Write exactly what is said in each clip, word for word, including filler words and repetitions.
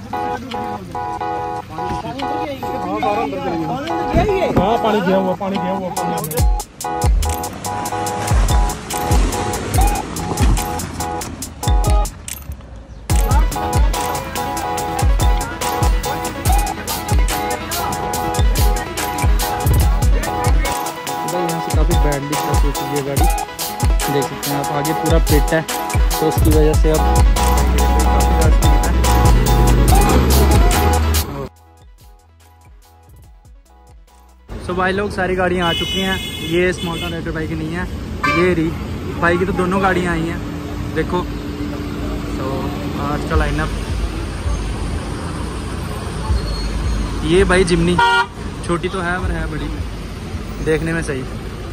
हाँ पानी गया हुआ पानी गया हुआ यहाँ से काफ़ी बैडली क्रैश हो चुकी है गाड़ी, देख सकते हैं आप। आगे पूरा पिट है तो उसकी वजह से अब तो भाई लोग सारी गाड़ियाँ आ चुकी हैं। ये स्मॉल टाउन राइडर भाई की नहीं है, ये री भाई की तो दोनों गाड़ियाँ आई हैं देखो। तो आज का लाइनअप ये भाई जिमनी, छोटी तो है पर है बड़ी देखने में सही।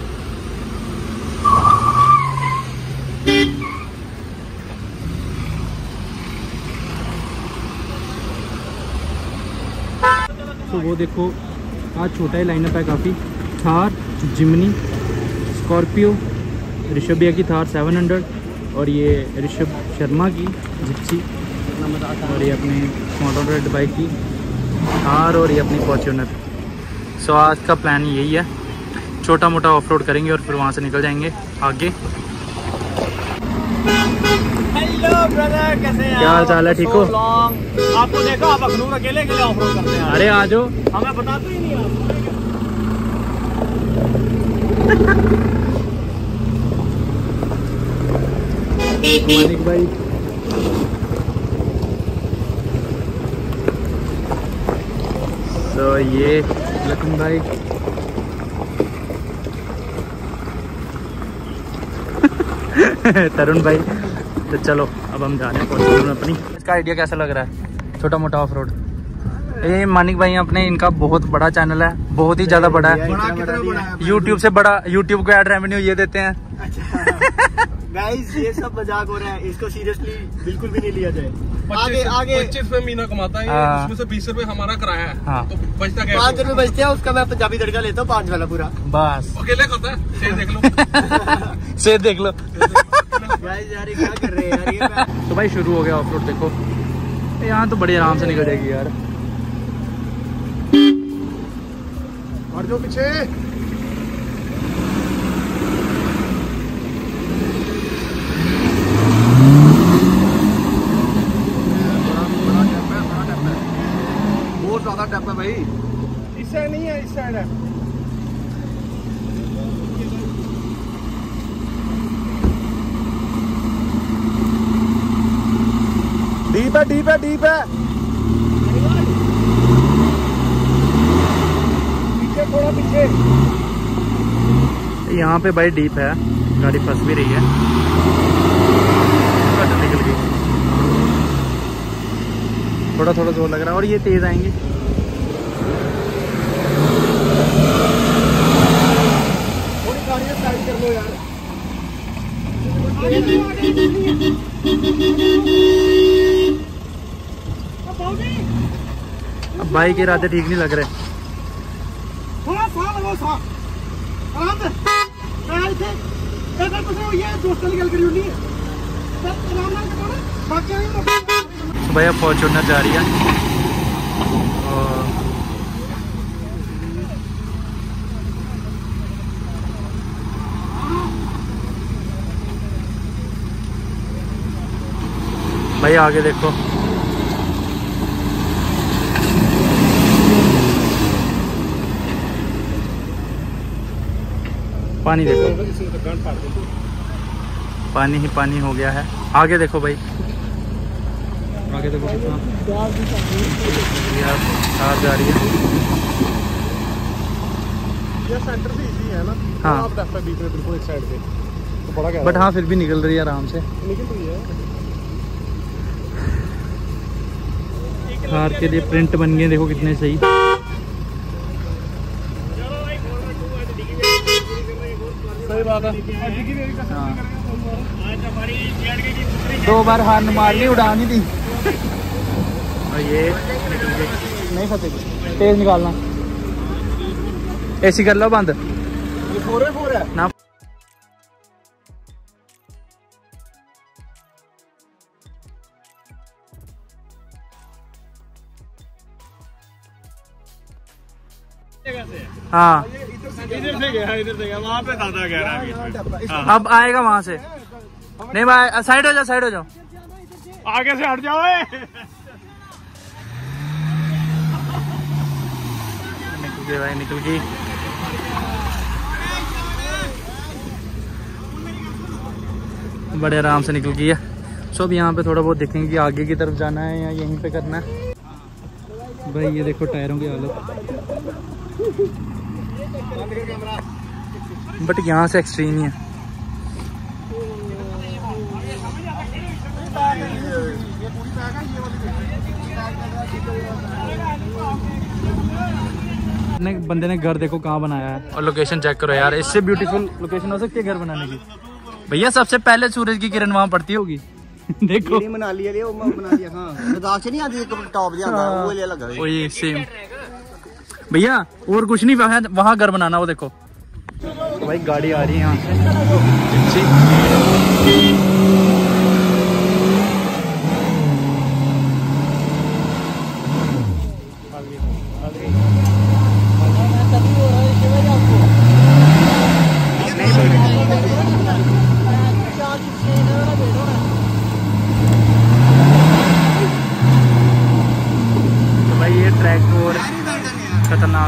तो वो देखो आज छोटा ही लाइनअप है काफ़ी। थार, जिमनी, स्कॉर्पियो, ऋषभ भैया की थार सेवन हंड्रेड और ये ऋषभ शर्मा की जिप्सी और ये अपने स्मॉल रेड बाइक की थार और ये अपनी फॉर्च्यूनर। सो आज का प्लान यही है, छोटा मोटा ऑफ रोड करेंगे और फिर वहाँ से निकल जाएंगे आगे। हेलो ब्रदर, कैसे हैं? क्या हाल चाल है? ठीक हो? आपको देखो आप अखनूर अकेले अकेले ऑफ रोड करते हैं। अरे आ जाओ, हमें बताते ही नहीं आप। मानिक भाई तो ये लखन भाई तरुण भाई। तो चलो अब हम जा रहे हैं फॉर्च्यूनर में अपनी। इसका आइडिया कैसा लग रहा है? छोटा मोटा ऑफ रोड। ये मानिक भाई अपने, इनका बहुत बड़ा चैनल है, बहुत ही ज्यादा बड़ा है, यूट्यूब से बड़ा। यूट्यूब को एड रेवेन्यू ये देते हैं। गाइस ये सब मजाक हो रहा है, इसको सीरियसली बिल्कुल भी नहीं लिया जाए। आगे आगे पच्चीस रुपए महीना कमाता है, उसमें से बीस रुपए हमारा किराया है। हाँ। तो बचता क्या? पाँच रुपए बचते हैं, उसका मैं पंजाबी तड़का लेता हूँ पाँच वाला पूरा। बस अकेले खाता है। से देख लो से देख लो। गाइस यार ये क्या कर रहे हैं यार ये। तो भाई शुरू हो गया ऑफ रोड। देखो यहाँ तो बड़ी आराम से निकल जाएगी यार। और जो पीछे बहुत ज्यादा टैप है भाई। इस साइड नहीं है, इस साइड है। डीप है डीप है डीप है। पीछे थोड़ा पीछे। यहाँ पे भाई डीप है, गाड़ी फंस भी रही है। निकल गई, थोड़ा थोड़ा जोर लग रहा है और ये तेज आएंगे। थोड़ी गाड़ियाँ साइड कर लो यार। अब भाई के इरादे ठीक नहीं लग रहे। थोड़ा सा लगो सा आराम से मैं इसे अगर कुछ ये दोस्त निकल कर यूनी सब आराम से करो ना, बाकी नहीं। भैया फॉर्च्यूनर जा रही है और भाई आगे देखो। पानी देखो, पानी ही पानी हो गया है। आगे देखो भाई, आगे देखो कितना कार जा रही है। ये सेंटर से इजी है ना। हाँ आप रास्ता बीच में बिल्कुल एक साइड पे तो बड़ा क्या बट हाँ फिर भी निकल रही है आराम से। निकल रही है। कार के लिए प्रिंट बन गए, देखो कितने सही। सही बात है। हाँ। दो बार हार मार ली, उड़ान ही दी। और ये निकल गई। नहीं फंसे, तेज निकालना। एसी कर लो बंद। ये फोर फोर है ना। हाँ इधर से गया इधर से गया वहाँ पे दादा कह रहा है अब आएगा वहां से। नहीं भाई साइड हो जाओ साइड हो जाओ आगे से हट जाओ। निकल गई भाई निकल गई। बड़े आराम से निकल गई है। सो अब यहाँ पे थोड़ा बहुत देखेंगे कि आगे की तरफ जाना है या यहीं पे करना है। भाई ये देखो टायरों की हालत, बट यहाँ से एक्सट्रीम ही है। ने बंदे ने घर देखो कहाँ बनाया है और लोकेशन चेक करो यार, इससे ब्यूटीफुल लोकेशन हो सकती है घर बनाने की। भैया सबसे पहले सूरज की किरण वहाँ पड़ती होगी। देखो बना लिया वो बना लिया। हाँ लद्दाख से नहीं आती टॉप वो ले लगा वही सेम। भैया और कुछ नहीं वहाँ वहाँ घर बनाना। वो देखो तो भाई गाड़ी आ रही है यहाँ खतरनाक।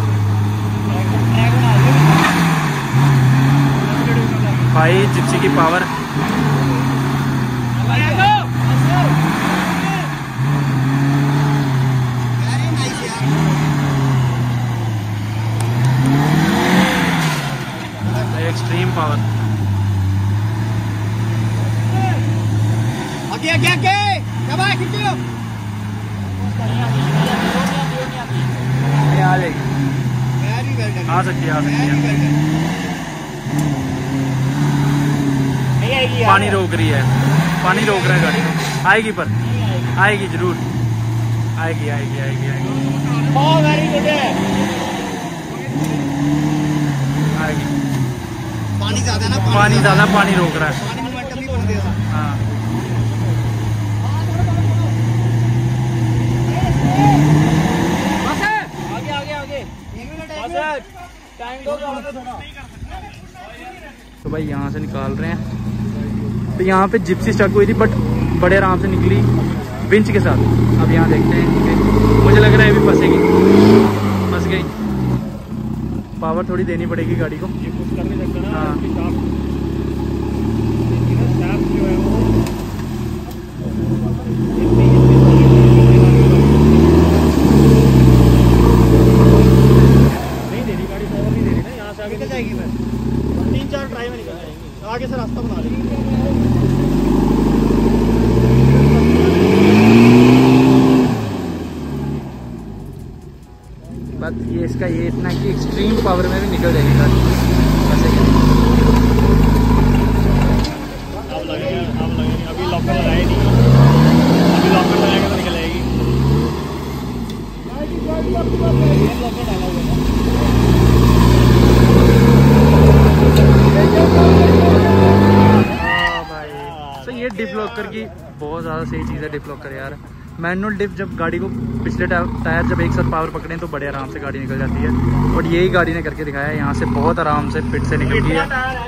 भाई जिप्सी की पावर। Extreme power. आगे आगे आगे क्या खींचो आ जाएगी, आ सकती है आ सकती है। पानी रोक रही है, पानी रोक रहा है गाड़ी को। आएगी पर आएगी जरूर, आएगी आएगी आएगी आएगी आएगी। पानी ज्यादा ना, पानी ज्यादा पानी रोक रहा है। हाँ तो भाई यहाँ से निकाल रहे हैं। तो यहाँ पे जिप्सी स्टक हुई थी बट बड़े आराम से निकली विंच के साथ। अब यहाँ देखते हैं, मुझे लग रहा है अभी फंसेगी, फंस गई। पावर थोड़ी देनी पड़ेगी गाड़ी को। हाँ निकल जाएगी। मैं तीन चार ट्राई में निकल जाएंगे, आगे से रास्ता बना लेंगे। बात ये इसका ये इतना कि एक्सट्रीम पावर में भी निकल जाएगी गाड़ी। अब लगेगा अब लगेगा अभी लॉकर लगाए नहीं, अभी लॉकर लगाएगा तो निकल जाएगी। तो ये डिप लॉकर की बहुत ज़्यादा सही चीज़ है। डिप लॉकर यार, मैनुअल डिप जब गाड़ी को पिछले टायर जब एक साथ पावर पकड़ें तो बड़े आराम से गाड़ी निकल जाती है। और यही गाड़ी ने करके दिखाया है, यहाँ से बहुत आराम से फिट से निकल गई है।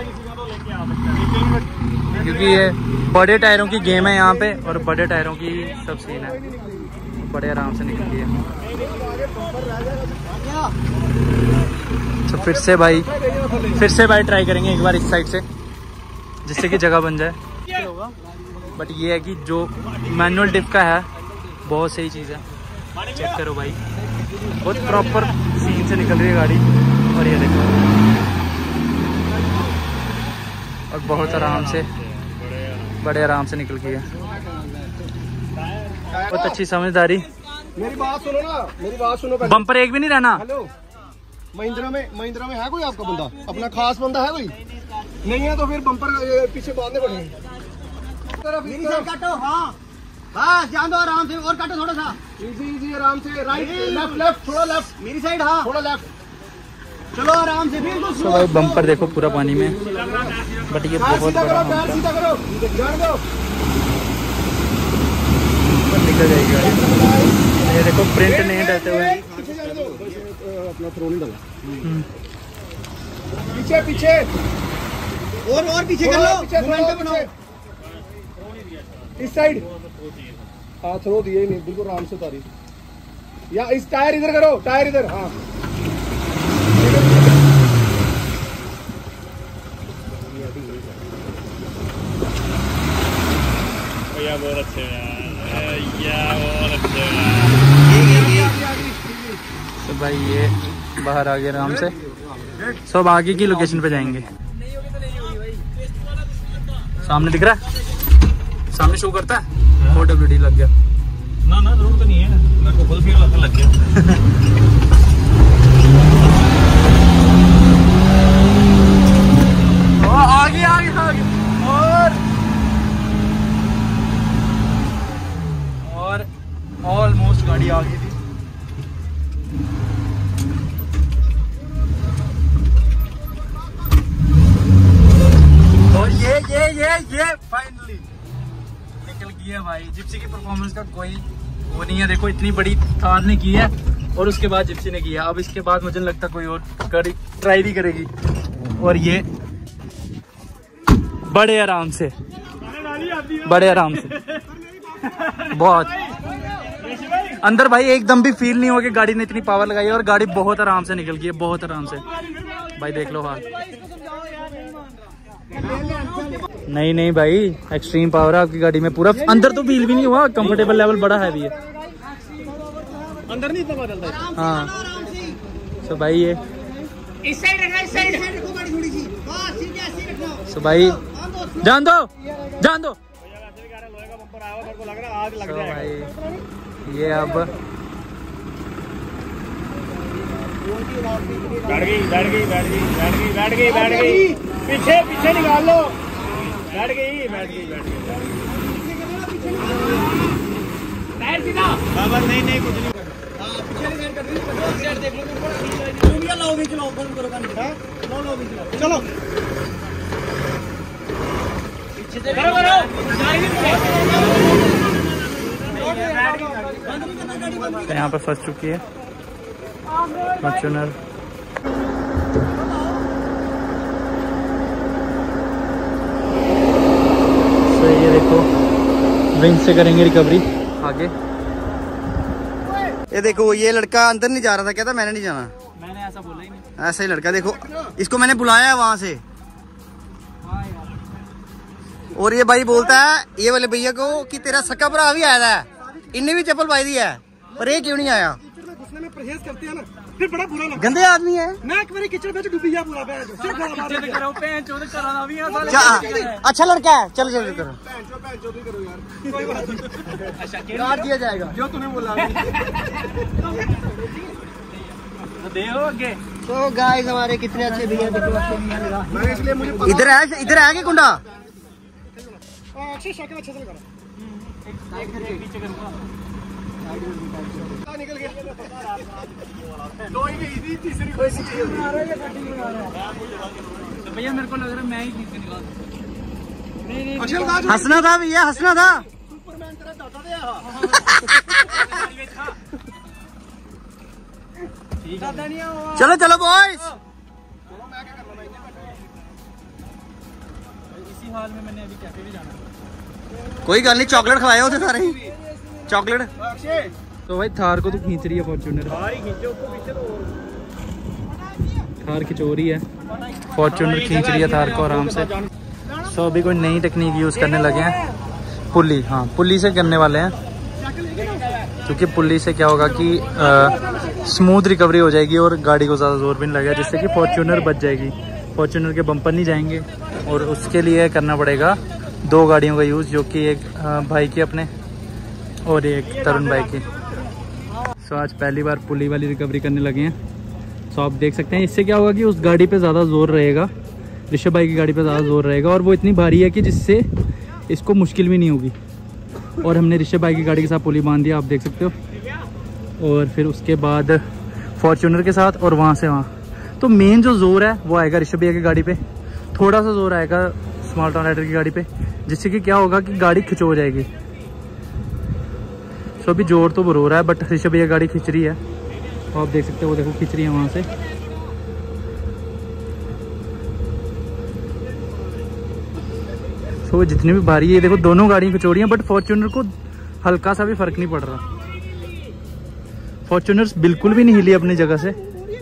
क्योंकि ये बड़े टायरों की गेम है यहाँ पे और बड़े टायरों की सब सीन है, बड़े आराम से निकल गई है। तो फिर से भाई फिर से भाई ट्राई करेंगे एक बार इस साइड से, जिससे कि जगह बन जाए। बट ये है कि जो मैनुअल डिप का है बहुत सही चीज़ है। चेक करो भाई, बहुत प्रॉपर सीन से निकल रही है गाड़ी। और ये देखो, और बहुत आराम से बड़े आराम से निकल गई है। बहुत अच्छी समझदारी। मेरी बात सुनो ना, मेरी बात सुनो। बम्पर एक भी नहीं रहना। हेलो, महिंद्रा में महिंद्रा में है कोई आपका बंदा, अपना खास बंदा है कोई? नहीं है तो फिर बम्पर पीछे बांधने पड़ेंगे। मेरी साइड काटो। हाँ बस जान दो आराम से, और काटो थोड़ा सा। इजी इजी आराम से। राइट लेफ्ट लेफ्ट थोड़ा लेफ्ट। मेरी साइड हाँ थोड़ा लेफ्ट। चलो आराम से। बिल्कुल तो भाई बम्पर देखो पूरा पानी में, बट ये बहुत बड़ा सीधा करो, जान दो निकल जाएगी गाड़ी। ये देखो प्रिंट नहीं डरते हुए। अपना थ्रो नहीं डाला। पीछे पीछे और और पीछे कर लो, मोमेंटम बनाओ। इस साइड हाँ थ्रो दिए ही नहीं, बिल्कुल आराम से उतारी। या इस टायर इधर करो, टायर इधर। हाँ भैया बहुत अच्छे हैं भैया, बहुत अच्छे हैं। तो भाई ये बाहर आ गए आराम से। सब आगे की लोकेशन पे जाएंगे। सामने दिख रहा है, सामने शो करता है। फोर डब्ल्यू डी लग गया ना ना जरूर तो नहीं है, मेरे को खुद फील होता लग गया। आगे आगे आगे और और ऑलमोस्ट गाड़ी आ गई थी। और ये ये ये ये फाइनली निकल गया भाई। जिप्सी की परफॉर्मेंस का कोई वो नहीं है। देखो इतनी बड़ी थार ने की है और उसके बाद जिप्सी ने किया। अब इसके बाद मुझे लगता कोई और गाड़ी ट्राई नहीं करेगी। और ये बड़े आराम से बड़े आराम से बहुत अंदर भाई एकदम भी फील नहीं हो कि गाड़ी ने इतनी पावर लगाई है। और गाड़ी बहुत आराम से निकल गई है, बहुत आराम से। भाई देख लो हाल। नहीं नहीं भाई एक्सट्रीम पावर है आपकी गाड़ी में। पूरा अंदर तो फील भी नहीं हुआ, कंफर्टेबल लेवल बड़ा हैवी है। अंदर नहीं इतना बदलता है। हाँ तो भाई ये इस साइड रखना, इस साइड रखो गाड़ी थोड़ी सी। हां सीधे ऐसे रखना। तो भाई जान दो जान दो भैया वैसे भी कह रहा लोहे का बम्पर आया हुआ, मेरे को लग रहा है आग लग तो जाएगा। भाई ये अब बैठ गई बैठ गई बैठ गई बैठ गई बैठ गई बैठ गई पीछे पीछे निकाल लो। बैठ गई बैठ गई बैठ गई टायर सीधा बाबा। नहीं नहीं कुछ नहीं। हां पीछे साइड कर दो, साइड देख लो। तुम ये लाओ भी चलाओ, बंद करो गाड़ी। हां लो लो भी चलाओ, चलो पीछे से करो करो तो यहाँ पर फंस चुकी है फॉर्च्यूनर। तो ये देखो विंग से करेंगे रिकवरी आगे। ये देखो ये लड़का अंदर नहीं जा रहा था, कहता मैंने नहीं जाना। मैंने ऐसा बोला ही नहीं। ऐसा ही लड़का देखो, इसको मैंने बुलाया है वहां से। और ये भाई बोलता है ये वाले भैया को कि तेरा सक्का भरा भी आया है, इनने भी चप्पल पाई दी है पर ये क्यों नहीं आया। घुसने में परहेज करते हैं ना, फिर बड़ा बुरा लगता है। गंदे आदमी है। मैं एक बार कीचड़ में डूबी गया पूरा। अच्छा लड़का है, चल चल करो काट दिया जाएगा जो तूने बोला। तो गाइस हमारे कितने अच्छे भैया देखो। इधर है इधर है कि कुंडा निकल गया। तीसरी भैया मेरे को लग रहा है मैं ही खींच के निकाल। हंसना था भैया, हंसना था। चलो चलो बॉयज। इसी हाल में मैंने अभी कैफे भी जाना। कोई गल नहीं, चॉकलेट खिलाए होते सारे चॉकलेट। तो भाई थार को तो खींच रही है फॉर्च्यूनर। थार खिंचो रही है, फॉर्च्यूनर खींच रही है थार को आराम से। सो अभी कोई नई टेक्निक यूज़ करने लगे हैं, पुली। हाँ पुली से करने वाले हैं, क्योंकि पुली से क्या होगा कि स्मूथ रिकवरी हो जाएगी और गाड़ी को ज़्यादा जोर भी नहीं लगेगा, जिससे कि फॉर्च्यूनर बच जाएगी। फॉर्च्यूनर के बम्पर नहीं जाएंगे और उसके लिए करना पड़ेगा दो गाड़ियों का यूज़, जो कि एक भाई की अपने और एक तरुण भाई की। सो आज पहली बार पुली वाली रिकवरी करने लगे हैं। सो आप देख सकते हैं इससे क्या होगा कि उस गाड़ी पे ज़्यादा जोर रहेगा, ऋषभ भाई की गाड़ी पे ज़्यादा जोर रहेगा, और वो इतनी भारी है कि जिससे इसको मुश्किल भी नहीं होगी। और हमने ऋषभ भाई की गाड़ी के साथ पुली बांध दिया, आप देख सकते हो। और फिर उसके बाद फॉर्च्यूनर के साथ और वहाँ से वहाँ। तो मेन जो जोर है वो आएगा ऋषभ भैया की गाड़ी पे, थोड़ा सा जोर आएगा स्मॉल टाउन राइडर की गाड़ी पे, जिससे कि क्या होगा कि गाड़ी खिंचो जाएगी। सो अभी जोर तो बरो रहा है, बट ऋषभ भैया गाड़ी खींच रही है। वो आप देख सकते हो, वो देखो खींच रही है वहाँ से। तो जितनी भी भारी है, देखो दोनों गाड़ियाँ कचोड़ी हैं, बट फॉर्च्यूनर को हल्का सा भी फर्क नहीं पड़ रहा। फॉर्च्यूनर बिल्कुल भी नहीं हिली अपनी जगह से।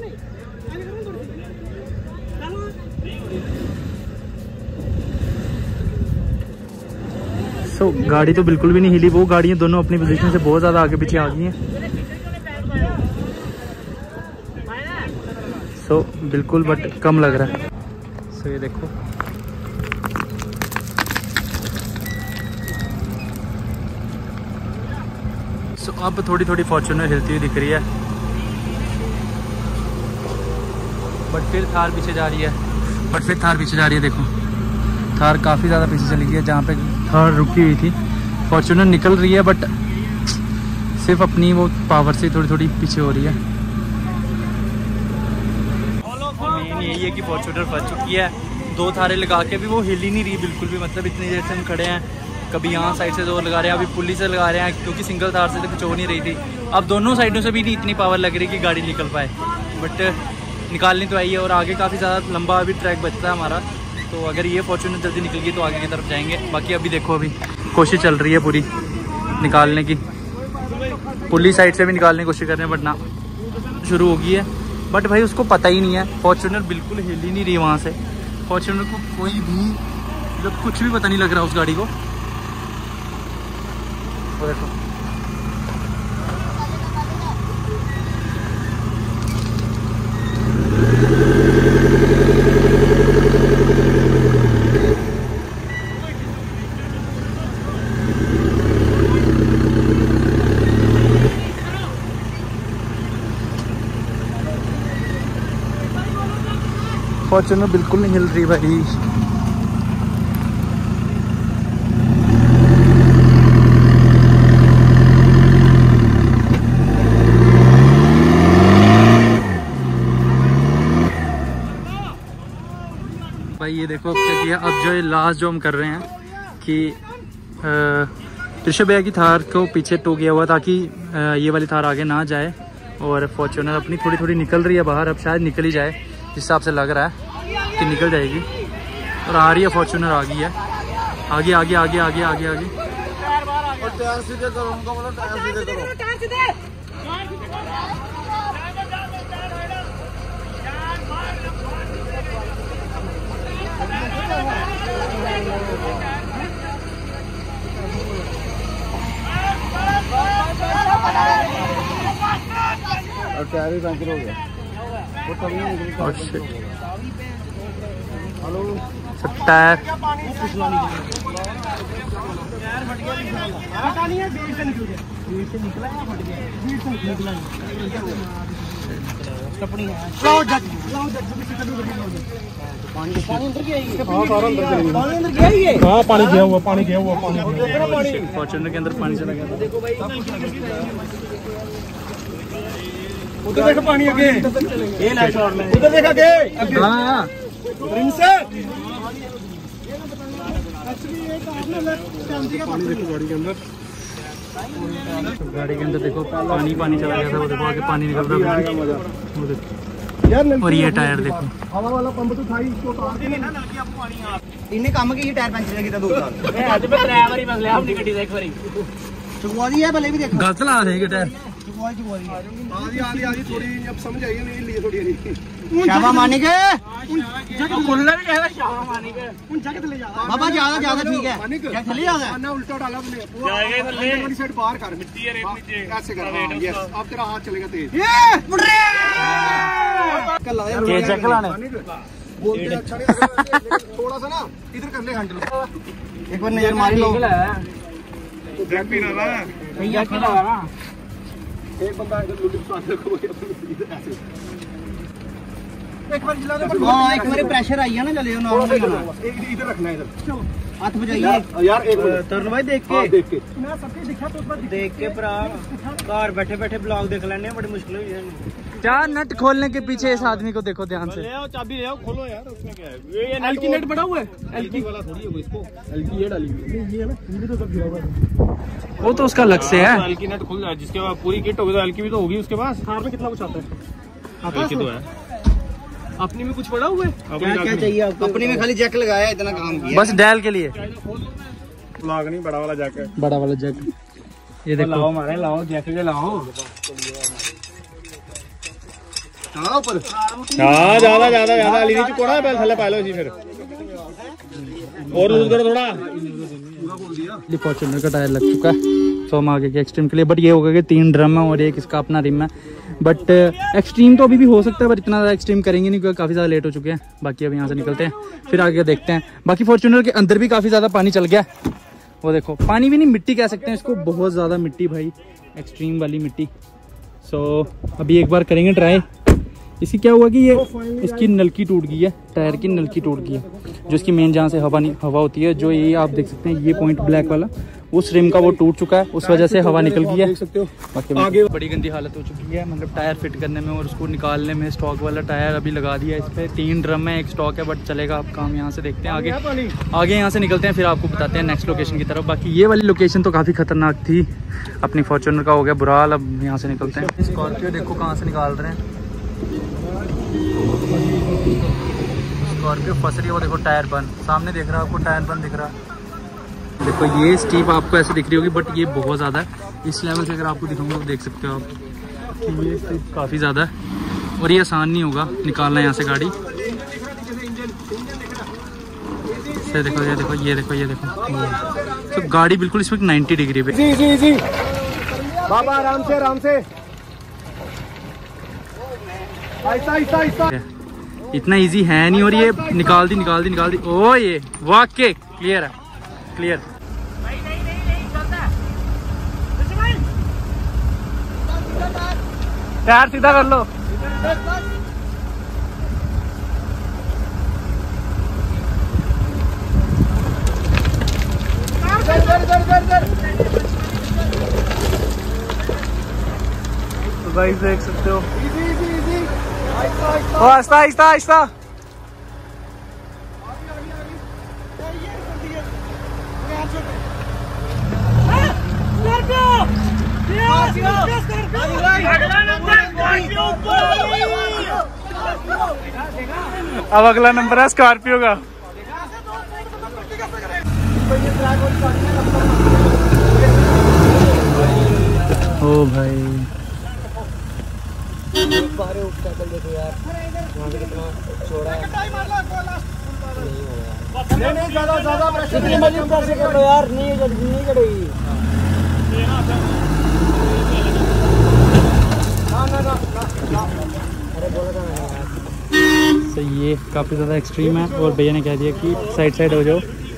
सो so, गाड़ी तो बिल्कुल भी नहीं हिली, वो गाड़ियाँ दोनों अपनी पोजीशन से बहुत ज़्यादा आगे पीछे आ गई हैं। सो so, बिल्कुल बट कम लग रहा है। सो so, ये देखो सो so, अब थोड़ी थोड़ी फॉर्च्यूनर हिलती हुई दिख रही है, बट फिर थार पीछे जा रही है। बट फिर थार पीछे जा रही है। देखो थार काफ़ी ज़्यादा पीछे चली गई है, जहाँ पे थार रुकी हुई थी। फॉर्च्यूनर निकल रही है, बट सिर्फ अपनी वो पावर से थोड़ी थोड़ी पीछे हो रही है। मेन यही है कि फॉर्च्यूनर फंस चुकी है। दो थारे लगा के भी वो हिल ही नहीं रही बिल्कुल भी। मतलब इतनी देर से हम खड़े हैं, कभी यहाँ साइड से जोर लगा रहे हैं, अभी पुली से लगा रहे हैं, क्योंकि सिंगल थार से तो कुछ हो नहीं रही थी। अब दोनों साइडों से भी नहीं इतनी पावर लग रही कि गाड़ी निकल पाए, बट निकालनी तो आई है। और आगे काफ़ी ज़्यादा लंबा अभी ट्रैक बचता है हमारा, तो अगर ये फॉर्च्यूनर जल्दी निकल गई तो आगे की तरफ जाएंगे। बाकी अभी देखो, अभी कोशिश चल रही है पूरी निकालने की। पुलिस साइड से भी निकालने की कोशिश कर रहे हैं, बट ना शुरू हो गई है। बट भाई उसको पता ही नहीं है, फॉर्च्यूनर बिल्कुल हिल ही नहीं रही वहाँ से। फॉर्च्यूनर को कोई भी मतलब कुछ भी पता नहीं लग रहा उस गाड़ी को। वो देखो फॉर्च्यूनर बिल्कुल नहीं हिल रही भाई। भाई ये देखो अब क्या किया। अब जो ये लास्ट जो हम कर रहे हैं कि ऋषभ भैया की थार को पीछे टो किया हुआ, ताकि ये वाली थार आगे ना जाए। और फॉर्च्यूनर अपनी थोड़ी थोड़ी निकल रही है बाहर, अब शायद निकल ही जाए, जिस हिसाब से लग रहा है कि निकल जाएगी। और आ रही है फॉर्च्यूनर, आ गई है आगे आगे आगे आगे आगे आगे। और टायर सीधे करो, उनको बोलो टायर सीधे करो। और टायर भी पंचर हो गया, वो तभी नहीं निकली। हेलो टायर हाँ पानी गया हुआ पानी गया हुआ पानी फॉर्च्यूनर के अंदर पानी चला गया। उधर देखो पानी आगे, उधर देखा के हाँ पानी देखो गाड़ी के अंदर। गाड़ी के अंदर देखो पानी पानी चला गया था, वो देखो आगे पानी निकल रहा है वो देखो। और ये टायर देखो, हवा वाला पंप तो था ही, इसको उतार के ना नलकी आपको पानी आ इन्हें काम की टायर पंचर लगी था दो साल मैं आज पे ड्राइवर ही मसले अपनी गड्डी देख वारी चुकवा दी है भले भी देखो गलत ला रहे हैं टायर। चुकवा चुकवा दी आधी आधी आधी थोड़ी अब समझ आई नहीं लिए थोड़ी नहीं शाबा मानी के खुल्ला भी कहना शाह मानी के उन जगह ले जा बाबा ज्यादा ज्यादा ठीक है क्या चली जाता है ना उल्टा डाला अपने जाएगा थल्ले वाली साइड बाहर कर मिट्टी है रेत नीचे ऐसे कर। यस अब तेरा हाथ चलेगा तेज। ये बुढ़े ये चेक लाने बोलते अच्छा नहीं लग रहा, थोड़ा सा ना इधर कर ले हैंडल। एक बार नजर मारी लो तो ब्रेक भी ना ला भैया की लगा ना एक बंदा इधर लुटी साथ रखो इधर ऐसे एक बार जिला दे। हां एक बार प्रेशर आई है ना चले नॉर्मल नहीं होना, एक इधर रखना है इधर। चलो हाथ बजाइए यार एक मिनट तरुण भाई देख हाँ, के देख के मैं सबके दिखा तो देख के भरा घर बैठे बैठे ब्लॉग देख लेने बड़ी मुश्किल हुई है। क्या नट खोलने के पीछे इस आदमी को देखो ध्यान से। ले आओ चाबी ले आओ, खोलो यार, उसमें क्या है? ये एल की नेट बड़ा हुआ है, एल की वाला थोड़ी है वो, इसको एल की ये डाली हुई है, ये है ना, ये तो सब गिरा हुआ है। वो तो उसका अलग से है। एल की नेट खुल जाए, जिसके बाद पूरी किट होगी तो एल की भी तो होगी उसके पास। कार में कितना कुछ आता है? आता एल की तो है। अपनी में कुछ पड़ा हुआ है? क्या क्या चाहिए आपको? अपनी में खाली जैक लगाया, इतना काम किया। बस डैल के लिए लाग नहीं, बड़ा वाला जैक है। बड़ा वाला जैक। ये देखो लाओ मारे, लाओ जैक के लाओ। हाँ ऊपर हाँ ज्यादा ज्यादा ज्यादा अली नीचे कोड़ा है, पहले थल्ले पालो इसी फिर और लूज करो थोड़ा। ये फॉर्च्यूनर का टायर लग चुका है, तो हम आगे के एक्सट्रीम के लिए। बट ये होगा कि तीन ड्रम है और एक इसका अपना रिम है। बट एक्सट्रीम तो अभी भी हो सकता है, पर इतना ज़्यादा एक्सट्रीम करेंगे नहीं क्योंकि काफ़ी ज़्यादा लेट हो चुके हैं। बाकी अब यहाँ से निकलते हैं, फिर आगे देखते हैं। बाकी फॉर्च्यूनर के अंदर भी काफ़ी ज़्यादा पानी चल गया। वो देखो, पानी भी नहीं, मिट्टी कह सकते हैं इसको, बहुत ज़्यादा मिट्टी भाई, एक्सट्रीम वाली मिट्टी। सो अभी एक बार करेंगे ट्राई। इसकी क्या हुआ कि ये इसकी नलकी टूट गई है, टायर की नलकी टूट गई है, जो इसकी मेन जहाँ से हवा नहीं हवा होती है, जो ये आप देख सकते हैं ये पॉइंट ब्लैक वाला, उस रिम का वो टूट चुका है, उस वजह से हवा निकल गई है। देख सकते हो बाकी आगे बड़ी गंदी हालत हो चुकी है, मतलब टायर फिट करने में और उसको निकालने में। स्टॉक वाला टायर अभी लगा दिया इस पर, तीन ड्रम है, एक स्टॉक है, बट चलेगा अब काम। यहाँ से देखते हैं आगे आगे यहाँ से निकलते हैं, फिर आपको बताते हैं नेक्स्ट लोकेशन की तरफ। बाकी ये वाली लोकेशन तो काफ़ी खतरनाक थी, अपनी फॉर्च्यूनर का हो गया बुरा हाल। अब यहाँ से निकलते हैं। स्कॉर्पियो देखो कहाँ से निकाल रहे हैं, स्कॉर्पियो फंस रही है। वो देखो टायर बंद, सामने देख रहा है आपको, टायर बंद दिख रहा है। देखो ये स्टीप आपको ऐसे दिख रही होगी, बट ये बहुत ज़्यादा है। इस लेवल से अगर आपको दिखाऊंगा तो देख सकते हो आप, ये स्टीप काफ़ी ज़्यादा है और ये आसान नहीं होगा निकालना यहाँ से गाड़ी से। देखो ये देखो ये देखो ये देखो, तो गाड़ी बिल्कुल इसमें नाइन्टी डिग्री पे। जी जी जी बाबा, आराम से आराम से, आहिस्ता आहिस्ता आहिस्ता। इतना इजी है नहीं, और ये निकाल दी निकाल दी निकाल दी। ओ ये वाकई क्लियर है, क्लियर। टायर सीधा कर लो। तो भाई देख सकते हो, आहिस्ता आहिस्ता आहिस्ता। अब अगला नंबर है स्कॉर्पियो का। ओ भाई ज्यादा ज्यादा प्रेशर करो यार, नहीं नहीं करेगी। तो ये काफ़ी ज़्यादा एक्सट्रीम है और भैया ने कह दिया कि साइड साइड हो जाओ।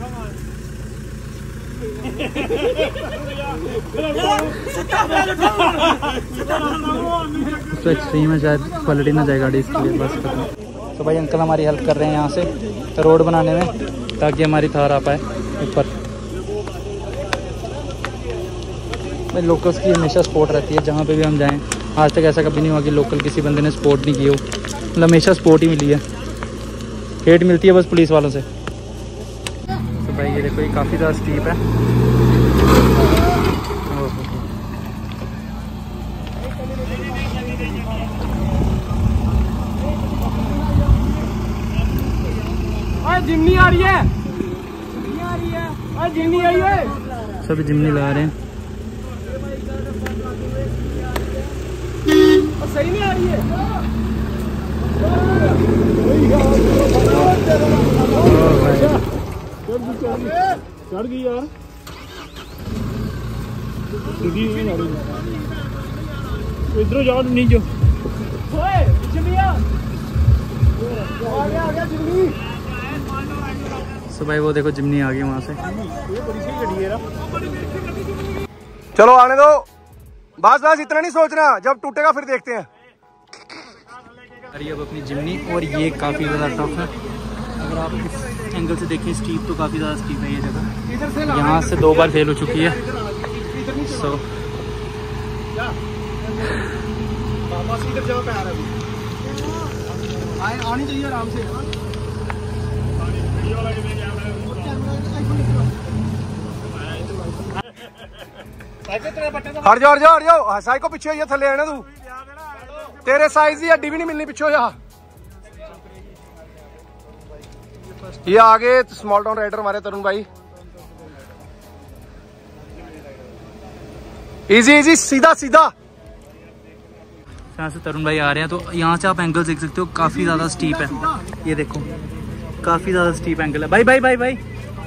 तो एक्सट्रीम है, शायद क्वालिटी ना जाए गाड़ी, इसके लिए बस खत्म। तो भाई अंकल हमारी हेल्प कर रहे हैं यहाँ से रोड बनाने में, ताकि हमारी थार आ पाए ऊपर। भाई लोकल्स की हमेशा सपोर्ट रहती है जहाँ पे भी हम जाएं। आज तक ऐसा कभी नहीं हुआ कि लोकल किसी बंदे ने सपोर्ट नहीं की हो, मतलब हमेशा सपोर्ट ही मिली है। हेट मिलती है बस पुलिस वालों से। तो भाई ये देखो, ये काफ़ी ज़्यादा स्टीप है। जिमनी आ रही है, जिमनी आ रही है, जिमनी आई है, सभी जिमनी लगा रहे हैं। सही नहीं आ रही है। चढ़ गई यार, इधर जाओ नहीं जो सो भाई वो देखो जिमनी आ गई वहाँ से। चलो आने दो, बस बस इतना नहीं सोचना, जब टूटेगा फिर देखते हैं। अरे अब अपनी जिमनी, और ये काफ़ी ज़्यादा टफ है। अगर आप इस एंगल से देखें स्टीप तो काफ़ी ज़्यादा स्टीप है ये जगह, यहाँ से दो बार फेल हो चुकी है। सो बस इधर जहाँ पे आ रहा है आए आनी चाहिए आराम से। हट जाओ हट जाओ हट जाओ साई को पिछे होइए थले आना तू तेरे साइज की हड्डी भी नहीं मिलनी पिछो जा। ये आगे स्मॉल टाउन राइडर हमारे तरुण भाई। इजी इजी सीधा सीधा। यहाँ से तरुण भाई आ रहे हैं तो यहाँ से आप एंगल देख सकते हो, काफ़ी ज़्यादा स्टीप है। ये देखो काफ़ी ज़्यादा स्टीप एंगल है। भाई भाई भाई भाई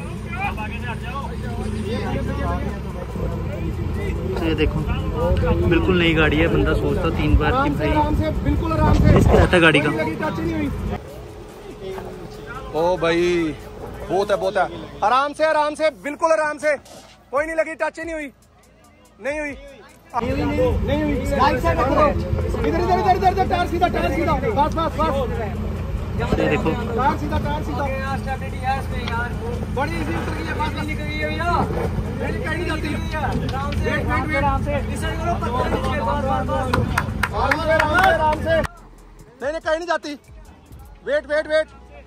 तो ये देखो बिल्कुल नई गाड़ी है। बंदा सोचता तीन बार कि भाई बिल्कुल आराम से रिस्क रहता है गाड़ी का। ओ भाई बहुत है बहुत है। आराम से आराम से बिल्कुल आराम से। कोई नहीं लगी, टच ही नहीं हुई नहीं हुई नहीं हुई नहीं हुई। इधर इधर इधर इधर टायर सीधा टायर सीधा बस बस बस। ये देखो टायर सीधा टायर सीधा बड़ी इजी उतर गई है। बस निकल गई है भैया मेरी कहीं नहीं जाती। वेट वेट वेट आराम से आराम से नहीं नहीं कहीं नहीं जाती। वेट वेट वेट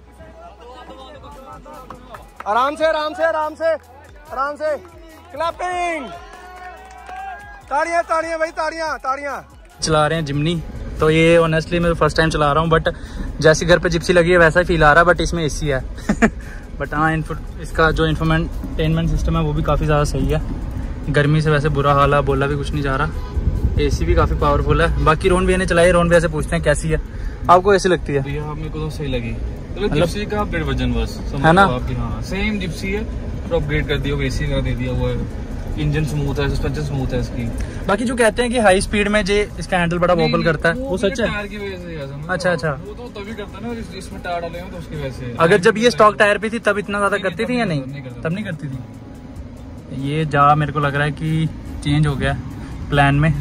आराम से आराम से आराम से आराम से। क्लैपिंग ताड़ियां ताड़ियां भाई ताड़ियां ताड़ियां। चला रहे हैं जिमनी। तो ये ऑनेस्टली मैं फर्स्ट टाइम चला रहा हूँ, बट जैसी घर पे जिप्सी लगी है वैसा ही फील आ रहा है। बट इसमें एसी है बट हाँ इसका जो इंफोटेनमेंट सिस्टम है वो भी काफ़ी ज़्यादा सही है। गर्मी से वैसे बुरा हाल है, बोला भी कुछ नहीं जा रहा। एसी भी काफ़ी पावरफुल है। बाकी रोहन भैया ने चलाई, रोहन भैया से पूछते हैं कैसी है। आपको कैसी लगती है? मेरे को तो सही लगी। मतलब जिप्सी का अपग्रेड वर्जन बस है ना? आपकी हाँ सेम जिप्सी है तो अपग्रेड कर दिया, एसी का दे दिया। वो इंजन स्मूथ है, सस्पेंशन स्मूथ है इसकी। बाकी जो कहते हैं कि हाई स्पीड में जे इसका हैंडल बड़ा वॉबल करता है, वो सच है? टायर की वजह से। अच्छा अच्छा। वो तो तभी करता है ना इसमें टायर डाले तो उसकी वजह से। अगर जब ये स्टॉक टायर पे थी तब इतना ज्यादा करती थी या नहीं? तब नहीं करती थी। ये जा मेरे को लग रहा है कि चेंज हो गया प्लान में।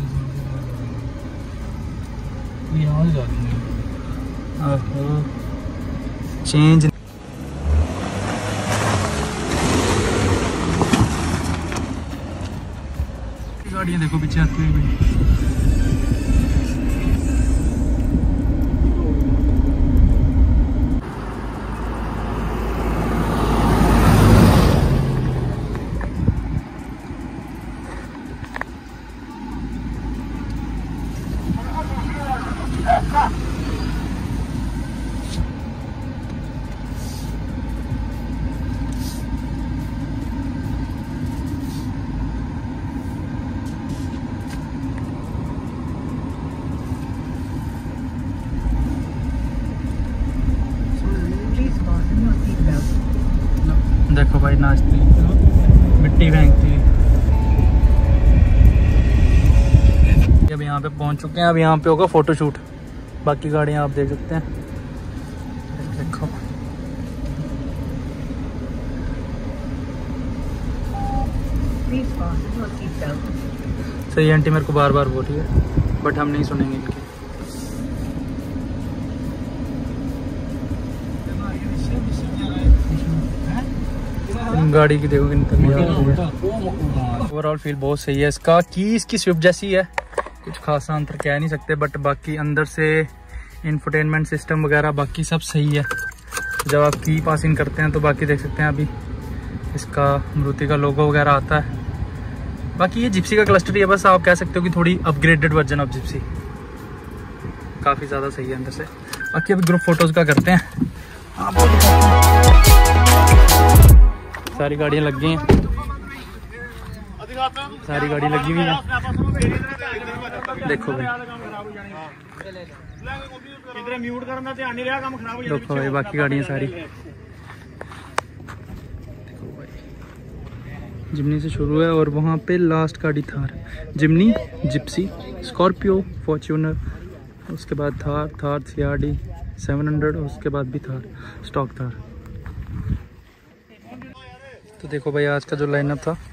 चेंज गाड़ियाँ देखो पीछे आती हुई। देखो भाई नाचती मिट्टी फेंकती। अब यहाँ पे पहुँच चुके हैं। अब यहाँ पे होगा फोटोशूट। बाकी गाड़ियाँ आप देख सकते हैं। देखो सही आंटी मेरे को बार बार बोल रही है बट हम नहीं सुनेंगे इनकी। गाड़ी की देखो कितनी ओवरऑल फील बहुत सही है इसका। की इसकी स्विफ्ट जैसी है, कुछ खासा अंतर कह नहीं सकते। बट बाकी अंदर से इंफोटेनमेंट सिस्टम वगैरह बाकी सब सही है। जब आप की पास इन करते हैं तो बाकी देख सकते हैं अभी इसका मारुति का लोगो वगैरह आता है। बाकी ये जिप्सी का क्लस्टर ही है, बस आप कह सकते हो कि थोड़ी अपग्रेडेड वर्जन ऑफ जिप्सी। काफ़ी ज़्यादा सही है अंदर से। बाकी अभी ग्रुप फोटोज़ का करते हैं। सारी गाड़ियाँ लग गई हैं, सारी गाड़ी लगी हुई है। देखो भाई देखो भाई बाकी गाड़ियाँ सारी। देखो भाई जिमनी से शुरू है और वहाँ पे लास्ट गाड़ी Thar. Jimny, Gypsy, Scorpio, Fortuner, उसके बाद Thar, Thar CRDe seven hundred और उसके बाद भी थार स्टॉक थार। तो देखो भाई आज का जो लाइनअप था